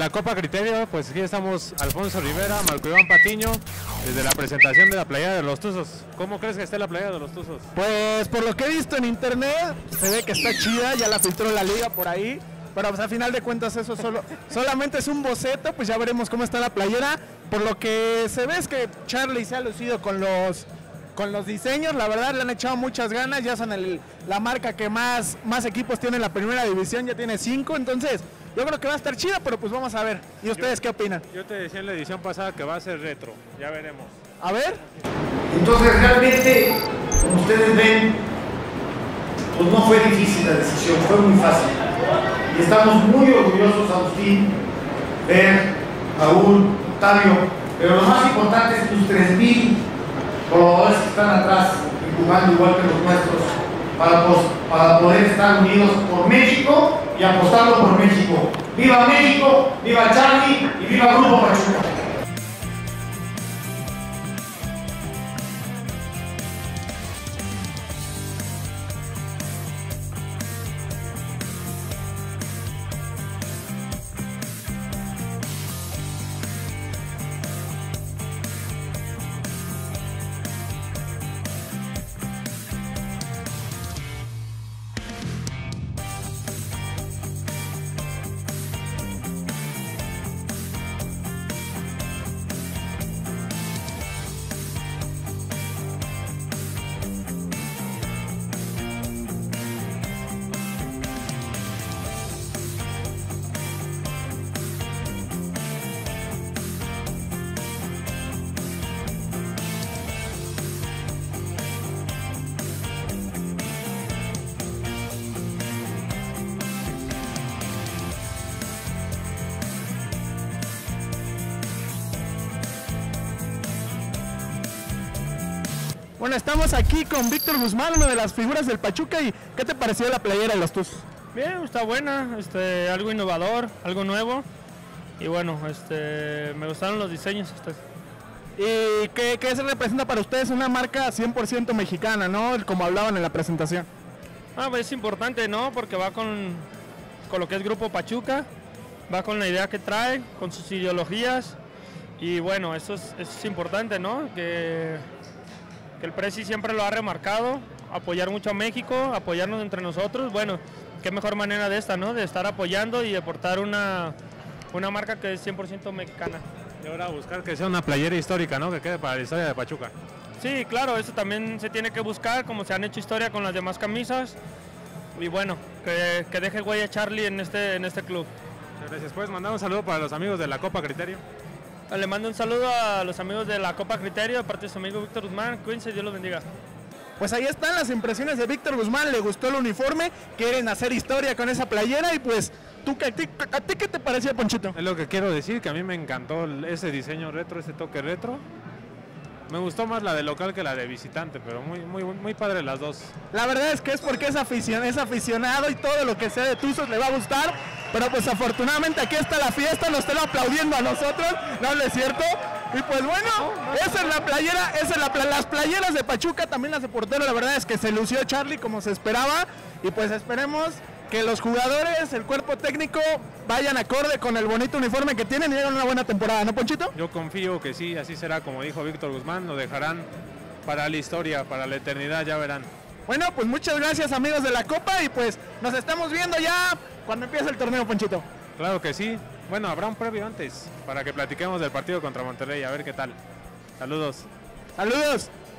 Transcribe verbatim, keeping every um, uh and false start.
la Copa Criterio, pues aquí estamos Alfonso Rivera, Marco Iván Patiño, desde la presentación de la playera de los Tuzos. ¿Cómo crees que esté la playera de los Tuzos? Pues por lo que he visto en internet, se ve que está chida, ya la filtró la liga por ahí, pero pues a final de cuentas eso solo, solamente es un boceto, pues ya veremos cómo está la playera. Por lo que se ve es que Charlie se ha lucido con los, con los diseños, la verdad le han echado muchas ganas, ya son el, la marca que más, más equipos tiene en la primera división, ya tiene cinco, entonces yo creo que va a estar chida, pero pues vamos a ver. ¿Y ustedes yo, qué opinan? Yo te decía en la edición pasada que va a ser retro, ya veremos. A ver. Entonces realmente, como ustedes ven, pues no fue difícil la decisión, fue muy fácil. Y estamos muy orgullosos, Agustín, Ver, Raúl, Octavio, pero lo más importante es tus tres mil colaboradores que están atrás, empujando igual que los nuestros, para, para poder estar unidos por México y apostando por México. ¡Viva México! ¡Viva Charlie! ¡Y viva Grupo Pachuca! Bueno, estamos aquí con Víctor Guzmán, una de las figuras del Pachuca. ¿Y qué te pareció la playera de los Tuzos? Bien, está buena, este, algo innovador, algo nuevo. Y bueno, este, me gustaron los diseños. Este. ¿Y qué, qué se representa para ustedes? Una marca cien por ciento mexicana, ¿no? Como hablaban en la presentación. Ah, pues es importante, ¿no? Porque va con, con lo que es Grupo Pachuca, va con la idea que trae, con sus ideologías. Y bueno, eso es, eso es importante, ¿no? Que... que el Presi siempre lo ha remarcado, apoyar mucho a México, apoyarnos entre nosotros. Bueno, qué mejor manera de esta, ¿no? De estar apoyando y de portar una, una marca que es cien por ciento mexicana. Y ahora buscar que sea una playera histórica, ¿no? Que quede para la historia de Pachuca. Sí, claro, eso también se tiene que buscar, como se han hecho historia con las demás camisas. Y bueno, que, que deje huella Charlie en este, en este club. Muchas gracias. ¿Puedes mandar un saludo para los amigos de la Copa Criterio? Le mando un saludo a los amigos de la Copa Criterio, de parte de su amigo Víctor Guzmán. Cuídense, Dios los bendiga. Pues ahí están las impresiones de Víctor Guzmán, le gustó el uniforme, quieren hacer historia con esa playera y pues, ¿tú, a, ti, ¿a ti qué te pareció, Ponchito? Es lo que quiero decir, que a mí me encantó ese diseño retro, ese toque retro. Me gustó más la de local que la de visitante, pero muy, muy, muy padre las dos. La verdad es que es porque es, aficion es aficionado y todo lo que sea de Tuzos le va a gustar, pero pues afortunadamente aquí está la fiesta, nos están aplaudiendo a nosotros, no, no es cierto. Y pues bueno, esa es la playera, esa es la pla las playeras de Pachuca, también las de portero, la verdad es que se lució Charlie como se esperaba, y pues esperemos que los jugadores, el cuerpo técnico, vayan acorde con el bonito uniforme que tienen y hagan una buena temporada, ¿no, Ponchito? Yo confío que sí, así será, como dijo Víctor Guzmán, lo dejarán para la historia, para la eternidad, ya verán. Bueno, pues muchas gracias, amigos de la Copa, y pues nos estamos viendo ya cuando empiece el torneo, Ponchito. Claro que sí. Bueno, habrá un previo antes, para que platiquemos del partido contra Monterrey, a ver qué tal. Saludos. Saludos.